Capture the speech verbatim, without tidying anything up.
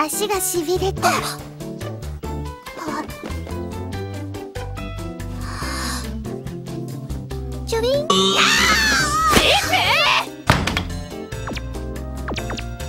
足がしびれた。チュビン。